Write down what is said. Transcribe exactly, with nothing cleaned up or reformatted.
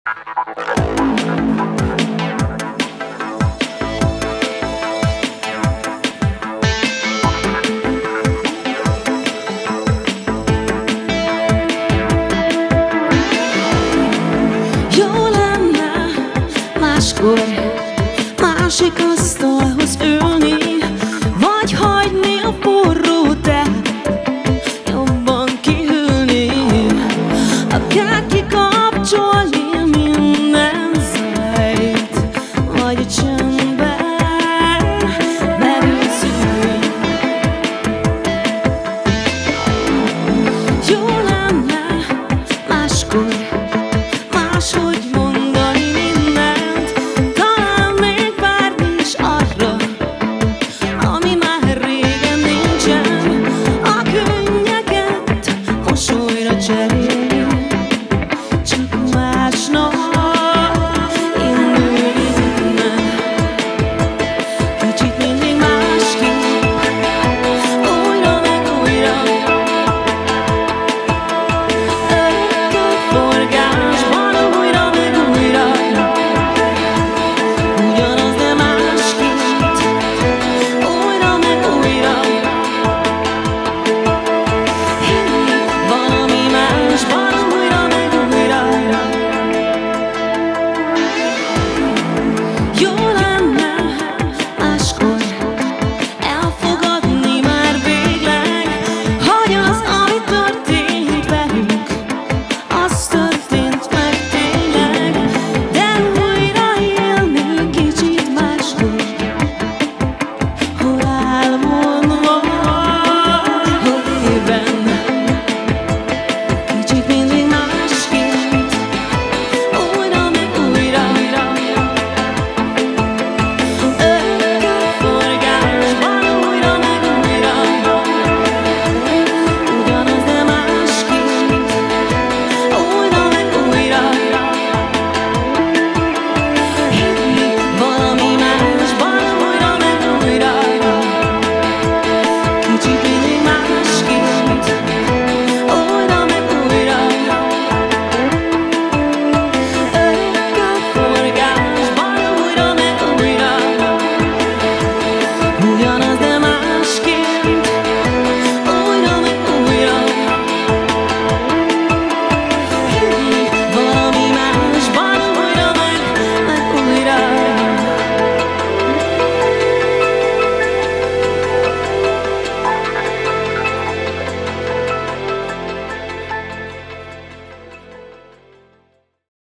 Jó lenne máskor másik asztalhoz ülni, vagy hagyni a forró teát jobban kihűlni, akár kikapcsolni minden zajt, vagy a csöndbe merülszülni. Jó lenne máskor máshogy mondani mindent, talán még várni is arra, ami már régen nincsen, a könnyeket mosolyra cserélni, csak másnak